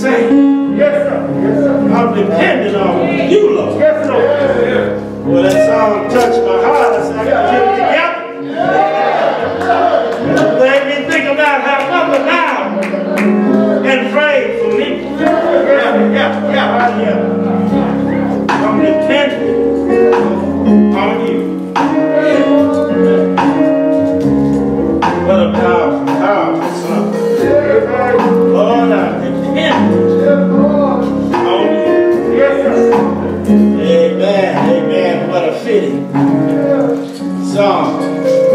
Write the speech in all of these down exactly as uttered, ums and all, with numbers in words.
same. Yes, sir. Yes, sir. I'm depending on you, Lord. Yes, Lord. Well, that song touched my heart. I said, I got to get it together. Made me think about how Mother now and prayed for me. Yeah, yeah, yeah, yeah. I'm dependent on you. What a powerful, powerful song. Lord, I'm dependent on you. Amen, amen. What a fitting song.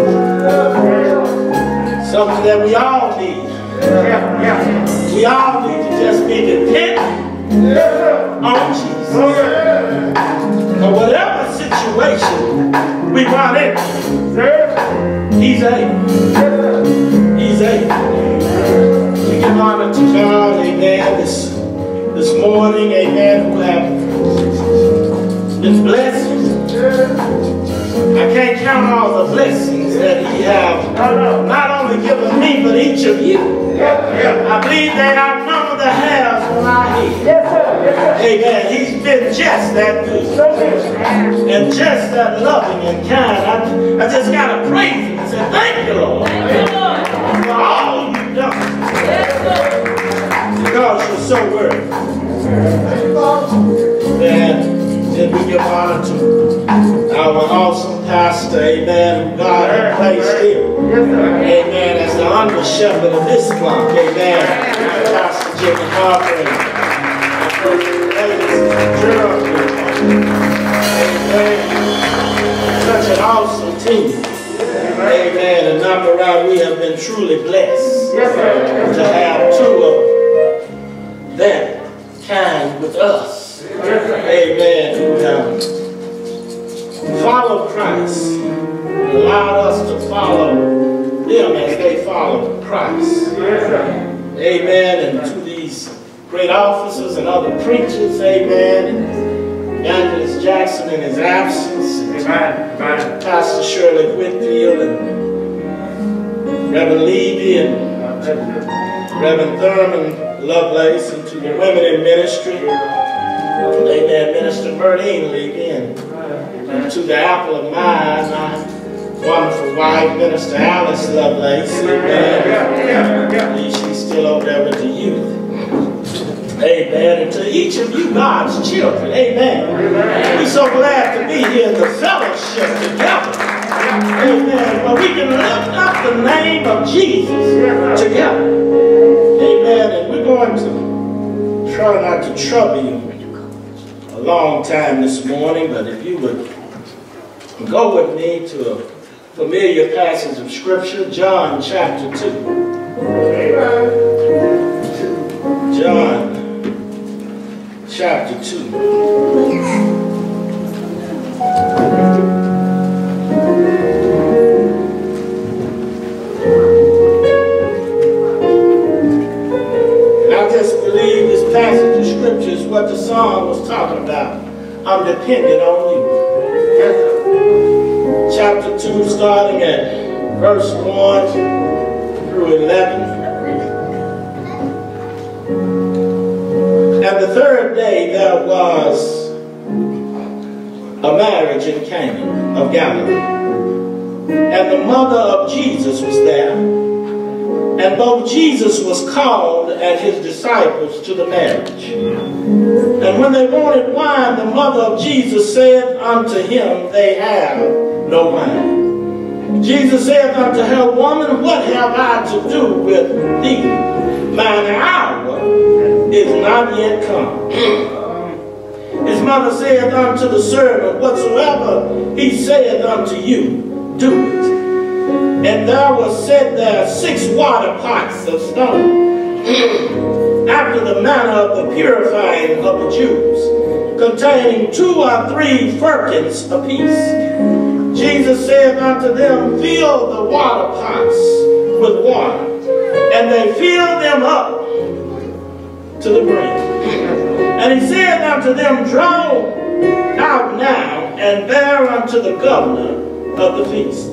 Something that we all need. Yeah, yeah. We all need to just be dependent on Jesus. For whatever situation we run into, He's able. He's able. We give honor to God, amen, this, this morning, amen, who have been blessed. I can't count all the blessings that He have not only given me, but each of you. I believe they outnumber the hairs on our head. Yes, sir. Yes, sir. Amen. He's been just that good. And just that loving and kind. I, I just got to praise Him and say, thank you, Lord. Thank you, Lord. For all you've done. Yes, because you're so worthy. And then we give honor to our awesome pastor, amen, who God has placed here. Amen, as the under shepherd of this flock, amen. Pastor Jimmy Harper and First Lady Gerald. Amen. Such an awesome team. Amen. And number right, we have been truly blessed to have two of them kind with us. Amen. Who have followed Christ, allowed us to follow them as they follow Christ. Amen. And to these great officers and other preachers, amen. And Evangelist Jackson in his absence, and Pastor Shirley Whitfield and Reverend Levy and Reverend Thurman Lovelace, and to the women in ministry. Amen. Minister Berdine Levy, and, and to the apple of my eye, my wonderful wife, Minister Alice Lovelace. Amen. I believe she's still over there with the youth. Amen. And to each of you, God's children. Amen. We're so glad to be here in the fellowship together. Amen. But we can lift up the name of Jesus together. Amen. And we're going to try not to trouble you a long time this morning, but if you would go with me to a familiar passage of Scripture, John chapter two. John chapter two. And I just believe this passage of Scripture is what the song was talking about. I'm dependent on you. Chapter two, starting at verse one through eleven. And the third day there was a marriage in Cana of Galilee. And the mother of Jesus was there. And both Jesus was called and his disciples to the marriage. And when they wanted wine, the mother of Jesus said unto him, they have no wine. Jesus said unto her, woman, what have I to do with thee? Mine hour is not yet come. His mother said unto the servant, whatsoever he saith unto you, do it. And there was set there six water pots of stone, after the manner of the purifying of the Jews, containing two or three firkins apiece. Jesus said unto them, fill the water pots with water. And they filled them up to the brim. And he said unto them, draw out now, and bear unto the governor of the feast.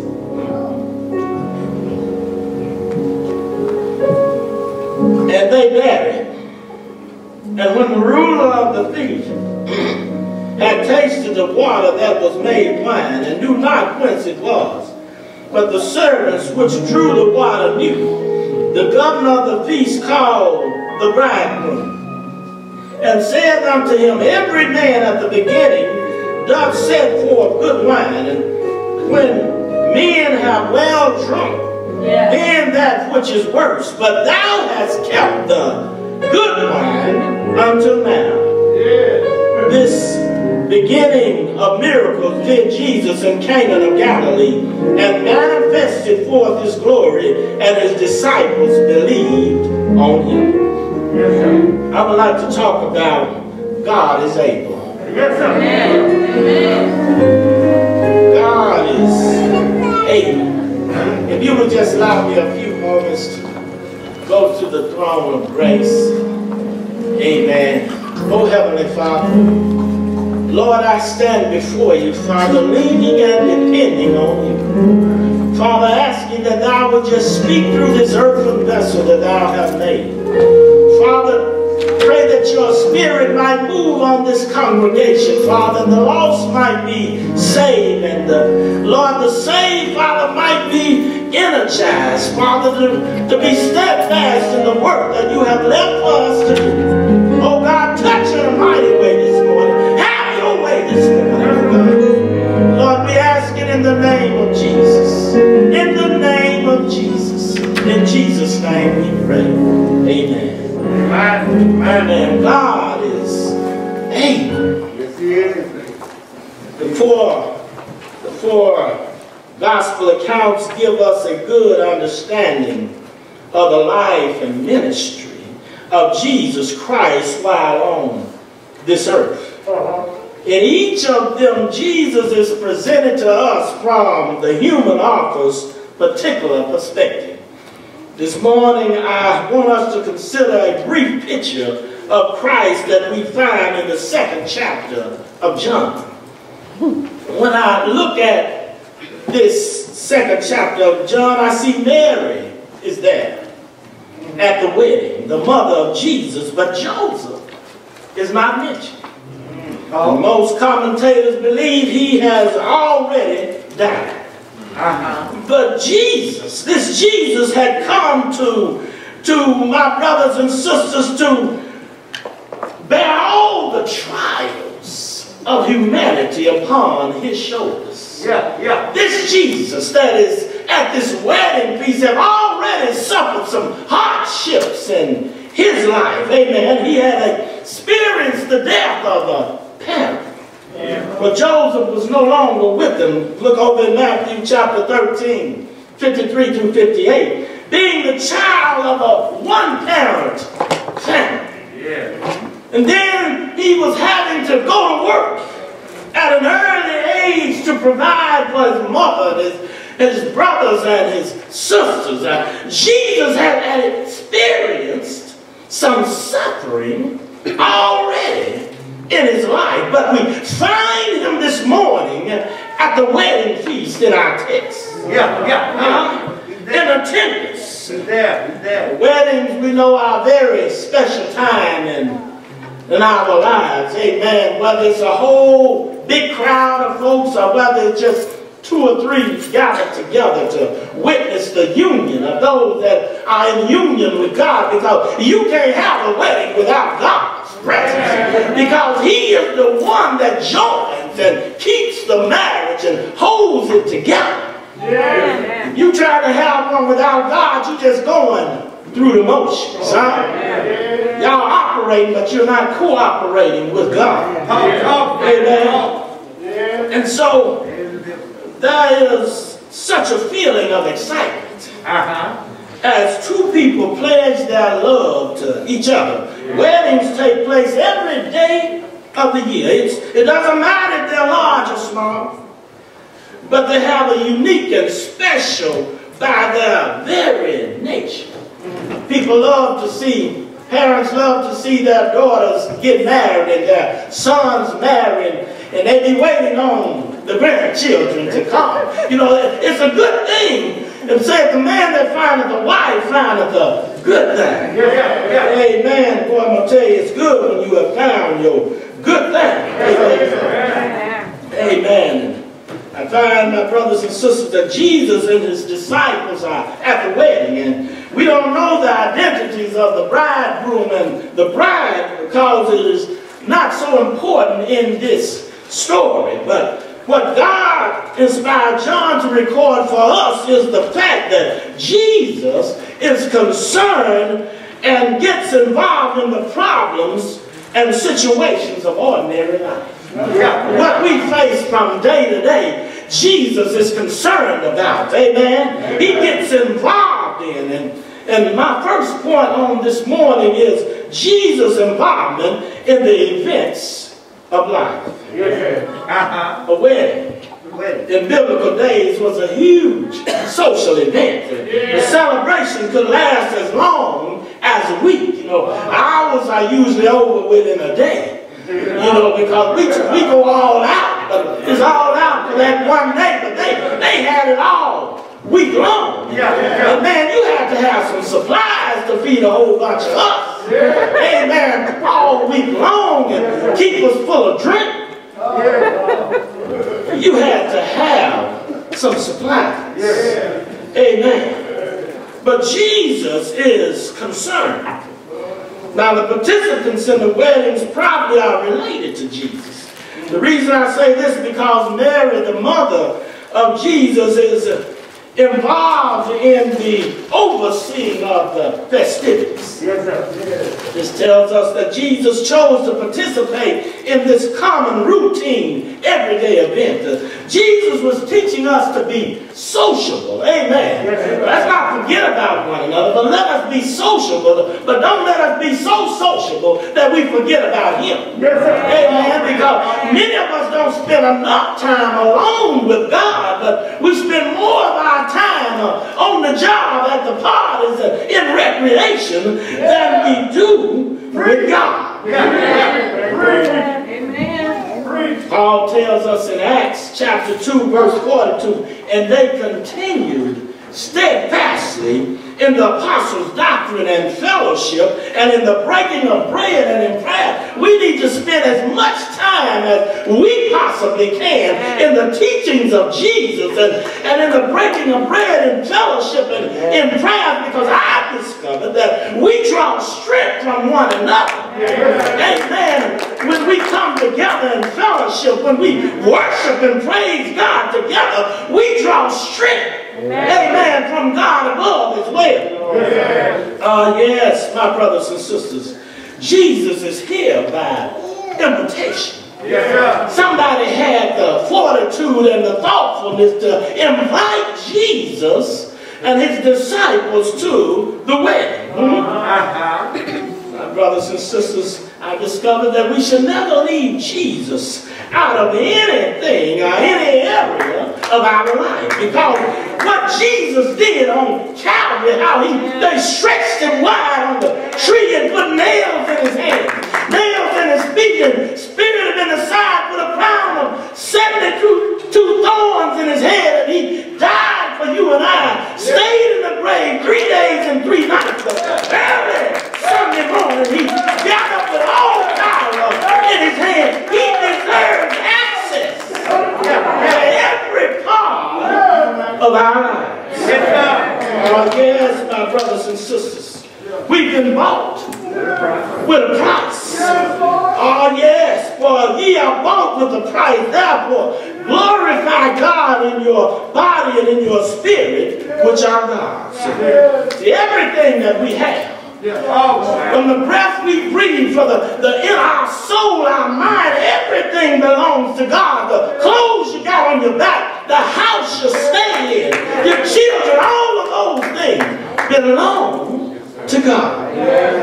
And they bare it. And when the ruler of the feast had tasted the water that was made wine, and knew not whence it was, but the servants which drew the water knew, the governor of the feast called the bridegroom, and said unto him, every man at the beginning doth set forth good wine, and when men have well drunk, yeah. then that which is worse. But thou hast kept the good wine until now. Yeah. This beginning of miracles did Jesus in Cana of Galilee, and manifested forth his glory, and his disciples believed on him. Yes, sir. I would like to talk about God is able. Yes, sir. God is able. If you would just allow me a few moments to go to the throne of grace. Amen. Oh, Heavenly Father, Lord, I stand before you, Father, leaning and depending on you. Father, asking that thou would just speak through this earthen vessel that thou hast made. Father, pray that your spirit might move on this congregation, Father, and the lost might be saved, and the, Lord, the saved, Father, might be energized, Father, to, to be steadfast in the work that you have left for us to do. Oh God, touch in a mighty way this morning. Have your way this morning. Lord, we ask it in the name of Jesus. In the name of Jesus. In Jesus' name we pray. Amen. Amen. Amen. God is able. Yes, he is. The four, the four gospel accounts give us a good understanding of the life and ministry of Jesus Christ while on this earth. Uh-huh. In each of them, Jesus is presented to us from the human author's particular perspective. This morning, I want us to consider a brief picture of Christ that we find in the second chapter of John. When I look at this second chapter of John, I see Mary is there at the wedding, the mother of Jesus, but Joseph is not mentioned. Oh. Most commentators believe he has already died. Uh-huh. But Jesus, this Jesus had come to, to my brothers and sisters to bear all the trials of humanity upon his shoulders. Yeah, yeah. This Jesus that is at this wedding feast have already suffered some hardships in his life. Amen. He had experienced the death of a parent. Yeah. But Joseph was no longer with them. Look over in Matthew chapter thirteen, fifty-three through fifty-eight. Being the child of a one-parent family. Yeah. And then he was having to go to work at an early age to provide for his mother and his, his brothers and his sisters. Uh, Jesus had, had experienced some suffering already in his life, but we find him this morning at the wedding feast in our text. Yeah, yeah, uh, in attendance. He's there, he's there. Weddings, we know, are a very special time in, in our lives. Amen. Whether it's a whole big crowd of folks or whether it's just two or three gathered together to witness the union of those that are in union with God, because you can't have a wedding without God's presence, because he is the one that joins and keeps the marriage and holds it together. Yeah. You try to have one without God, you're just going through the motions. Huh? Yeah. Y'all operating, but you're not cooperating with God. Yeah. Amen. And so there is such a feeling of excitement uh-huh. as two people pledge their love to each other. Yeah. Weddings take place every day of the year. It's, it doesn't matter if they're large or small, but they have a unique and special by their very nature. Mm-hmm. People love to see, parents love to see their daughters get married and their sons married, and they be waiting on the grandchildren to come. You know, it's a good thing. And say the man that findeth a wife findeth a good thing. Yeah, yeah, yeah. Amen. Boy, I'm going to tell you, it's good when you have found your good thing. Amen. Amen. I find, my brothers and sisters, that Jesus and his disciples are at the wedding, and we don't know the identities of the bridegroom and the bride because it is not so important in this story. But what God inspired John to record for us is the fact that Jesus is concerned and gets involved in the problems and situations of ordinary life. What we face from day to day, Jesus is concerned about. Amen. He gets involved in. And, and my first point on this morning is Jesus' involvement in the events of life. Uh-huh. A wedding in biblical days was a huge social event. The celebration could last as long as a week. You know, hours are usually over within a day. You know, because we, we go all out, but it's all out for that one day, but they, they had it all week long. And man, you had to have some supplies to feed a whole bunch of us. Amen. All week long and keep us full of drink. You had to have some supplies. Amen. But Jesus is concerned. Now, the participants in the weddings probably are related to Jesus. The reason I say this is because Mary, the mother of Jesus, is involved in the overseeing of the festivities. Yes, sir. This tells us that Jesus chose to participate in this common, routine, everyday event. Uh, Jesus was teaching us to be sociable. Amen. Yes, let's not forget about one another, but let us be sociable. But don't let us be so sociable that we forget about Him. Yes, amen. Because many of us don't spend enough time alone with God, but we spend more of our time uh, on the job, at the parties, uh, in recreation than we do with God. Amen. Paul tells us in Acts chapter two, verse forty-two, and they continued steadfastly in the apostles' doctrine and fellowship, and in the breaking of bread and in prayer. We need to spend as much time as we possibly can in the teachings of Jesus and, and in the breaking of bread and fellowship and in prayer, because I discovered that we draw strength from one another. Amen. When we come together in fellowship, when we worship and praise God together, we draw strength. Amen. Amen. From God above as well. Uh, yes, my brothers and sisters, Jesus is here by invitation. Yeah. Somebody had the fortitude and the thoughtfulness to invite Jesus and his disciples to the wedding. Hmm? My brothers and sisters, I discovered that we should never leave Jesus out of anything or any area of our life, because what Jesus did on Calvary, how he they stretched him wide on the tree and put nails in his hands, nails in his feet, and speared him in the side, put a crown of seventy-two two thorns in his head, and he died for you and I, stayed in the grave three days and three nights. Early Sunday morning, he got up with all power in his hand. He deserves access to every part of our lives. Oh, yes, my brothers and sisters, we've been bought with a price. Oh, yes, for ye are bought with a price. Therefore, glorify God in your body and in your spirit, which are God's. See, everything that we have, from the breath we breathe, for the, the in our soul, our mind, everything belongs to God. The clothes you got on your back, the house you stay in, your children, all of those things belong to God.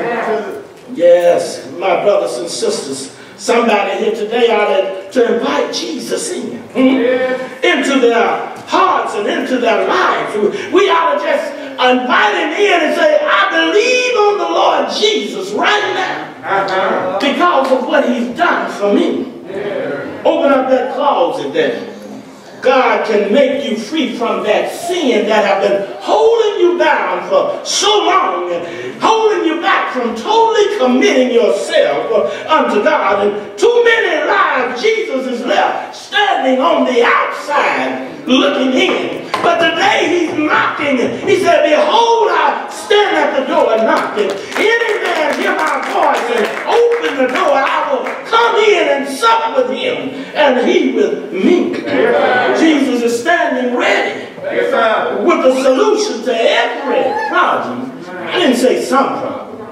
Yes, my brothers and sisters, somebody here today ought to invite Jesus in, hmm? into their hearts and into their lives. We ought to just invite him in and say, I believe on the Lord Jesus right now because of what he's done for me. Open up that closet there God can make you free from that sin that have been holding you down for so long, and holding you back from totally committing yourself unto God. And too many lives, Jesus is left standing on the outside looking in. But today he's knocking. He said, behold, I stand at the door knocking. Any man hear my voice and open the door, I will come in and sup with him, and he with me. Yes, Jesus is standing ready, yes, with the solution to every problem. I didn't say some problem.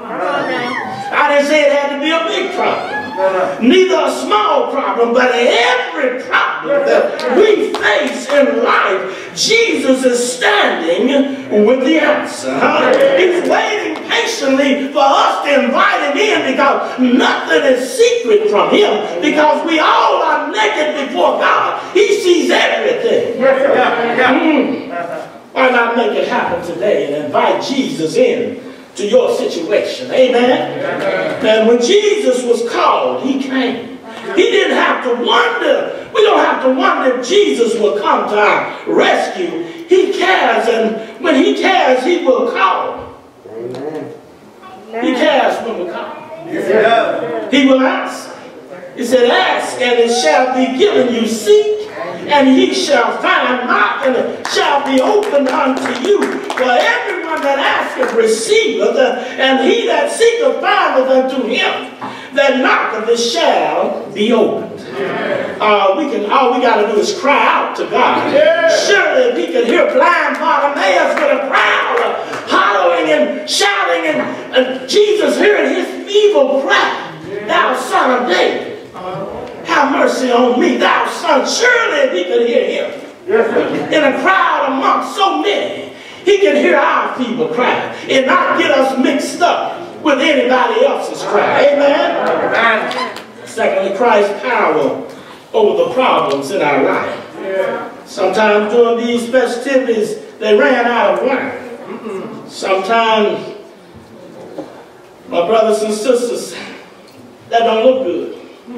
I didn't say it had to be a big problem. Neither a small problem, but every problem that we face in life, Jesus is standing with the answer. Huh? He's waiting patiently for us to invite him in, because nothing is secret from him, because we all are naked before God. He sees everything. Mm. Why not make it happen today and invite Jesus in to your situation? Amen? Amen. And when Jesus was called, he came. He didn't have to wonder. We don't have to wonder if Jesus will come to our rescue. He cares, and when he cares, he will call. Amen. He cares when we call. Yes. He will answer. He said, ask, and it shall be given you. Seek, and ye shall find. Knock, and it shall be opened unto you. For everyone that asketh receiveth, and he that seeketh findeth unto him that knocketh, it shall be opened. Uh, we can, all we got to do is cry out to God. Surely if he could hear blind Bartimaeus with a crowd hollering and shouting, and, and Jesus hearing his feeble cry, thou son of David, have mercy on me, thou son. Surely if he could hear him in a crowd amongst so many, he can hear our feeble cry and not get us mixed up with anybody else's cry. Amen? Amen. Secondly, Christ's power over the problems in our life. Yeah. Sometimes during these festivities, they ran out of wine. Mm-mm. Sometimes, my brothers and sisters, that don't look good.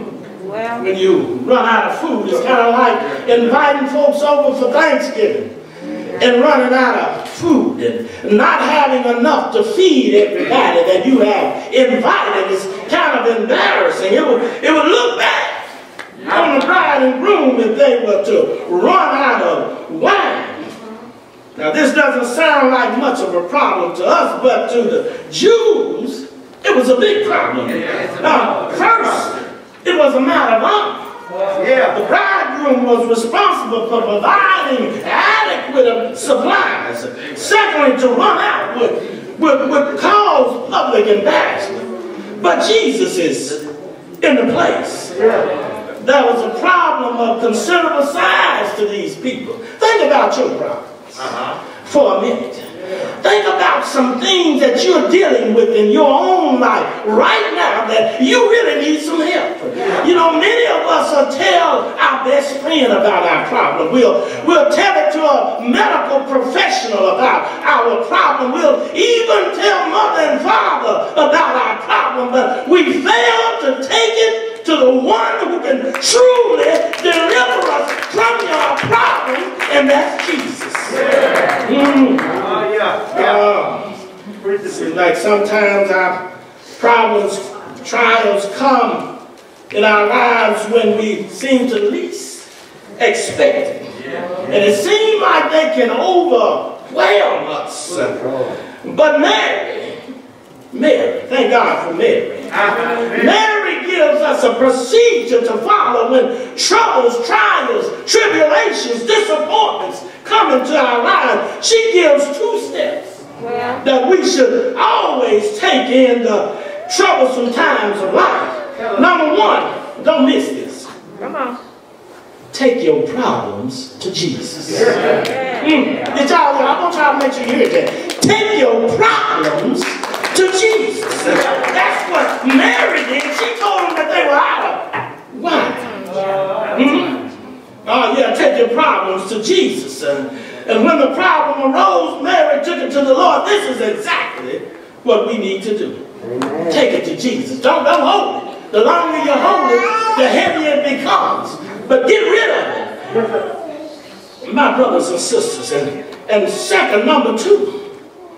Well, when you run out of food, it's kind of like inviting folks over for Thanksgiving and running out of food and not having enough to feed everybody that you have invited. Is kind of embarrassing. It would, it would look bad on the bride and groom if they were to run out of wine. Now, this doesn't sound like much of a problem to us, but to the Jews, it was a big problem. Now, first, it was a matter of honor. Yeah. The bridegroom was responsible for providing adequate supplies. Secondly, to run out would, would, would cause public embarrassment. But Jesus is in the place. Yeah. There was a problem of considerable size to these people. Think about your problems uh-huh. for a minute. Think about some things that you're dealing with in your own life right now that you really need some help. You know, many of us will tell our best friend about our problem. We'll, we'll tell it to a medical professional about our problem. We'll even tell mother and father about our problem, but we fail to take it to the one who can truly deliver us from your problem, and that's Jesus. Yeah. Mm. Uh, yeah. Yeah. Uh, it seems like sometimes our problems, trials come in our lives when we seem to least expect it. Yeah. And it seems like they can overwhelm us. But Mary, Mary, thank God for Mary. Uh-huh. Mary gives us a procedure to follow when troubles, trials, tribulations, disappointments come into our lives. She gives two steps yeah. that we should always take in the troublesome times of life. Number one, don't miss this. Come on. Take your problems to Jesus. Yeah. Mm. Did y'all, I want y'all to make sure you hear that. Take your problems to Jesus. That's what Mary did. She told them that they were out of wine. Mm-hmm. Oh yeah, take your problems to Jesus. And, and when the problem arose, Mary took it to the Lord. This is exactly what we need to do. Amen. Take it to Jesus. Don't, don't hold it. The longer you hold it, the heavier it becomes. But get rid of it. my brothers and sisters. And, and second, number two,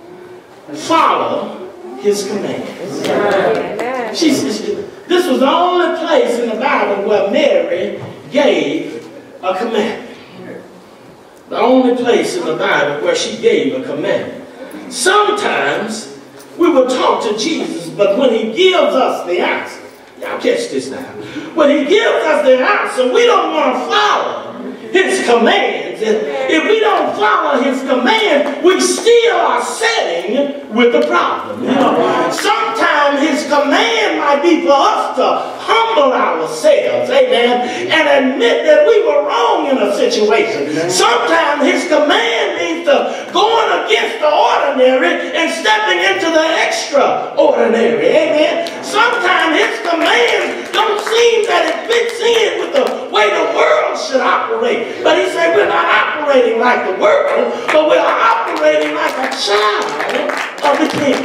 follow his commands. Amen. She, she, this was the only place in the Bible where Mary gave a commandment. The only place in the Bible where she gave a commandment. Sometimes we will talk to Jesus, but when he gives us the answer, y'all catch this now. When he gives us the answer, we don't want to follow his commands. If we don't follow his command, we still are setting with the problem. You know, sometimes his command might be for us to humble ourselves, amen, and admit that we were wrong in a situation. Sometimes his command means to going against the ordinary and stepping into the extraordinary, amen. Sometimes his commands don't seem that it fits in with the way the world should operate. But he said we're not operating like the world, but we're operating like a child of the king.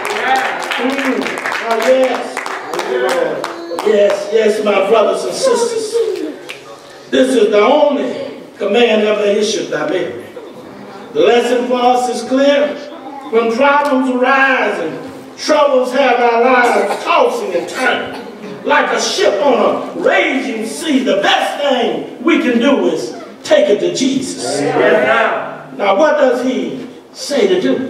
Mm. Oh, yes. Yes, yes, my brothers and sisters. This is the only command ever issued by Mary. The lesson for us is clear. When problems arise and troubles have our lives tossing and turning, like a ship on a raging sea, the best thing we can do is take it to Jesus. Now, now what does he say to do?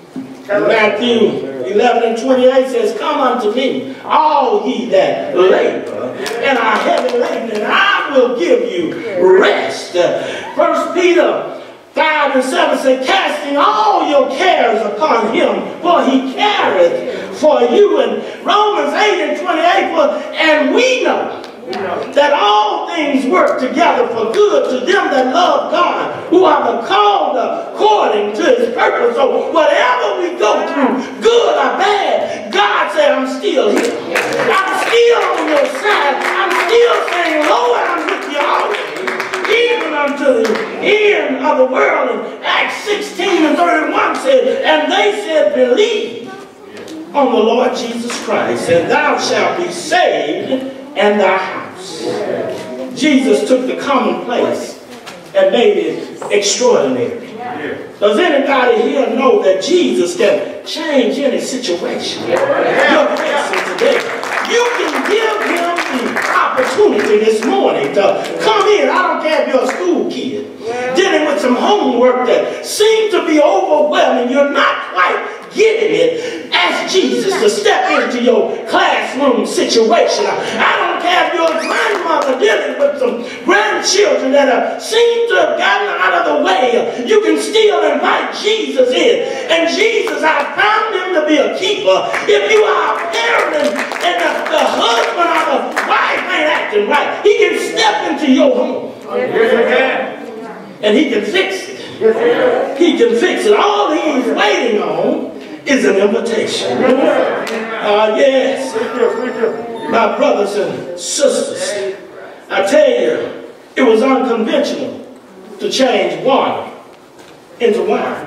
Matthew eleven and twenty-eight says, come unto me, all ye that labor and are heavy laden, and I will give you rest. First Peter five and seven says, casting all your cares upon him, for he careth for you. And Romans eight and twenty-eight, for, and we know that all things work together for good to them that love God, who are the called according to his purpose. So whatever we go through, good or bad, God said, I'm still here. I'm still on your side. I'm still saying, Lord, I'm with you always, even unto the end of the world. And Acts sixteen and thirty-one said, and they said, believe on the Lord Jesus Christ, and thou shalt be saved and thy house. Jesus took the commonplace and made it extraordinary. Does anybody here know that Jesus can change any situation you're facing today? You can give him the opportunity this morning to come in. I don't care if you're a school kid dealing with some homework that seems to be overwhelming. You're not quite getting it. Ask Jesus to step into your classroom situation. I don't care if you're a grandmother dealing with some grandchildren that are, seem to have gotten out of the way. You can still invite Jesus in. And Jesus, I found him to be a keeper. If you are a parent and, and the, the husband or the wife ain't acting right, he can step into your home. Yes, he can. And he can fix it. Yes, he can fix it. All he's waiting on is an invitation. Uh, yes. My brothers and sisters, I tell you, it was unconventional to change water into wine.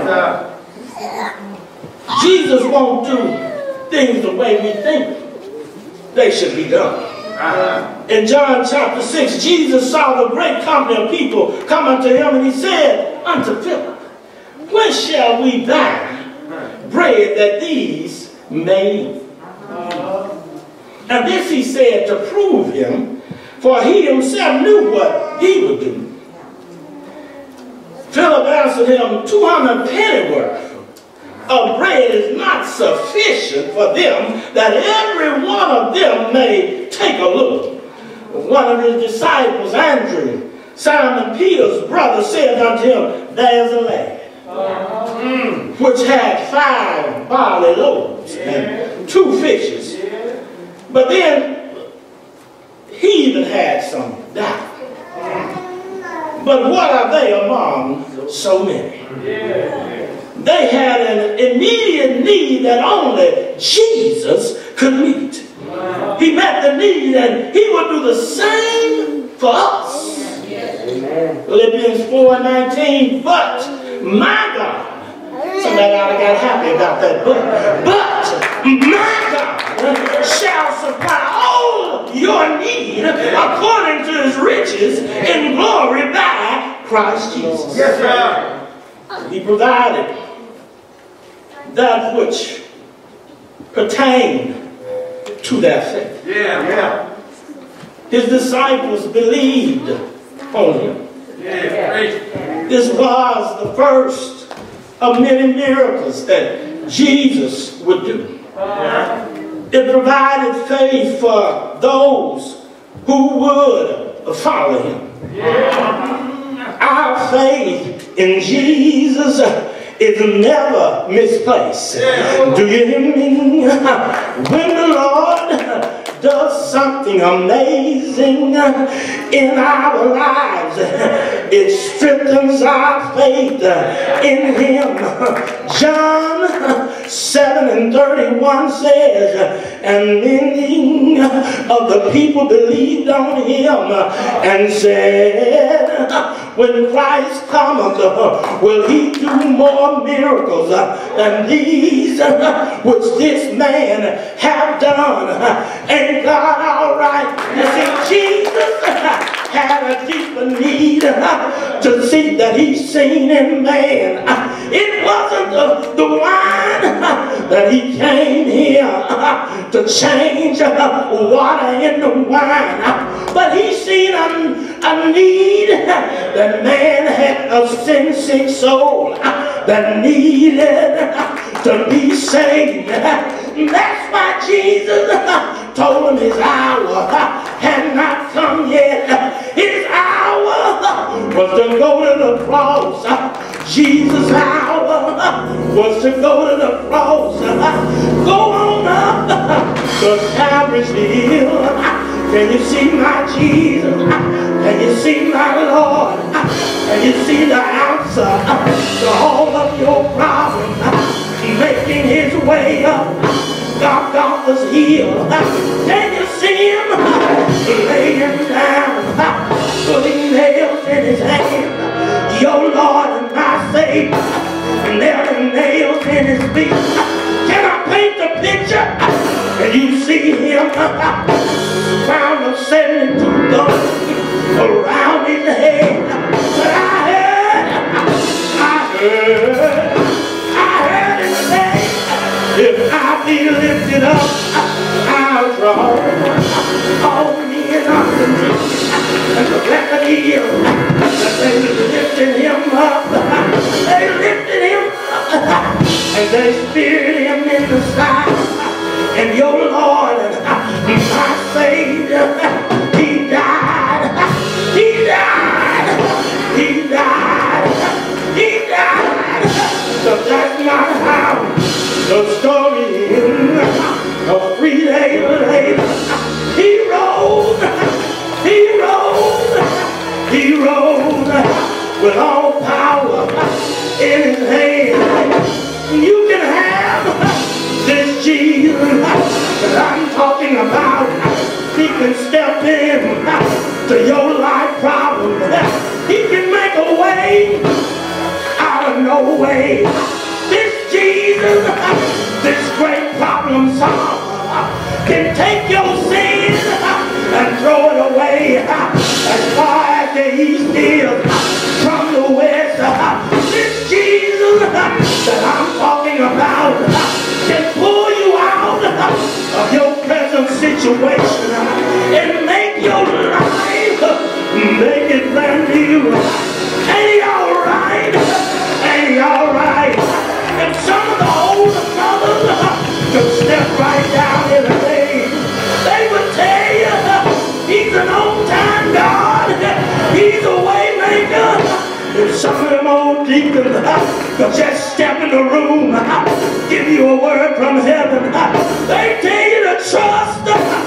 Jesus won't do things the way we think they should be done. In John chapter six, Jesus saw the great company of people come unto him, and he said unto Philip, when shall we buy bread that these may eat? And this he said to prove him, for he himself knew what he would do. Philip answered him, two hundred pennyworth of bread is not sufficient for them, that every one of them may take a little. One of his disciples, Andrew, Simon Peter's brother, said unto him, there's a lad Mm. which had five barley loaves and two fishes. But then he even had some doubt. But what are they among so many? They had an immediate need that only Jesus could meet. He met the need, and he would do the same for us. Philippians four and nineteen, but my God, somebody ought to get happy about that, but, but my God shall supply all your need according to his riches in glory by Christ Jesus. Yes, sir. He provided that which pertained to their faith. Yeah, yeah. His disciples believed on him. Yeah, great. This was the first of many miracles that Jesus would do. It provided faith for those who would follow him. Our faith in Jesus is never misplaced. Do you hear me? When the Lord does something amazing in our lives, it strengthens our faith in him. John seven and thirty-one says, and many of the people believed on him and said, when Christ cometh, will he do more miracles than these which this man have done? Ain't God all right? You see, Jesus had a deeper need to see that he's seen in man. It wasn't the, the wine that he came here to change water into wine, but he seen a, a need that man had, a sin-sick soul that needed to be saved. That's why Jesus told him his hour had not come yet. His hour was to go to the cross. Jesus' hour was to go to the cross. Go on up to Calvary's Hill. Can you see my Jesus? Can you see my Lord? Can you see the answer to all of your problems? Making his way up Golgotha's hill. Can you see him? Laying down, putting nails in his hand. Your Lord and my Savior, nailing nails in his feet. Can I paint the picture? And you see him, crown of seventy-two thorns around his head. But I heard, I heard, I heard him say, if I be lifted up, I'll draw all men unto me. And the blessed is that they lifted him up, they lifted him up, and they speared him in the side. And your Lord and my Savior, he died, he died, he died, he died. So that's not how the story ends. Three days later, he rose, he rose, he rose with all power in his hand. You can have this Jesus that I'm talking about. He can step in to your life problem. He can make a way out of no way. This Jesus, this great problem solver, can take your sin and throw it away as far as the east is from the west. This Jesus that I'm talking about can pull you out of your present situation and make your life, make it brand new. Ain't he all right? Ain't he all right? And some of the older brothers could step right down in the lane. They would tell you he's an on-time God. He's a way maker. And some of them old deacons could just step in the room, give you a word from heaven. They tell you to trust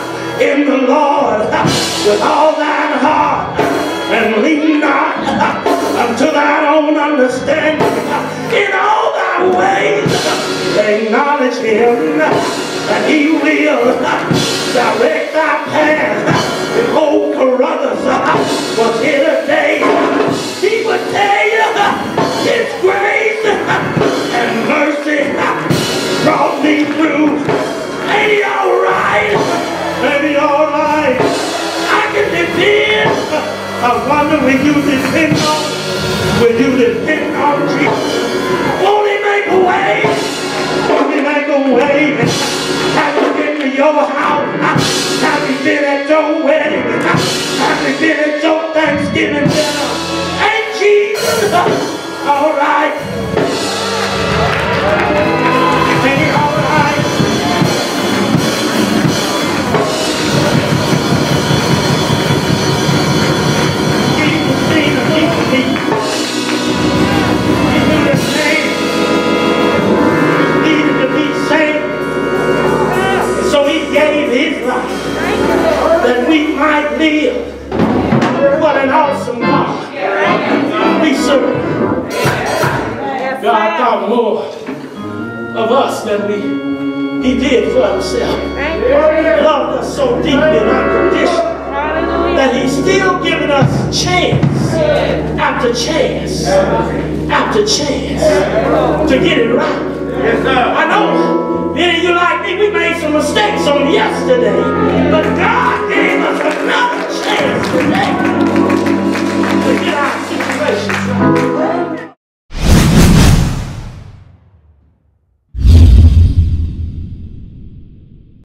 in the Lord with all thine heart and lean not unto thine own understanding. In all thy ways acknowledge him, and he will direct thy path. If old Carruthers was here today, he would tell you his grace and mercy brought me through. Ain't he all right? Ain't he all right? I can depend upon the will you depend on? Will you depend on Jesus? Won't he make a way? Won't he make a way? Have you been to your house? Have you been at your wedding? Have you been at your Thanksgiving dinner? Ain't Jesus all right? Ain't he all right? Jesus seen a deep need. He knew his name. Needed to be saved. So he gave his life that we might live. What an awesome God we serve. God thought more of us than we he did for himself. He loved us so deeply in our condition that he's still giving us chance after chance after chance to get it right. I know many of you like me, we made some mistakes on yesterday, but God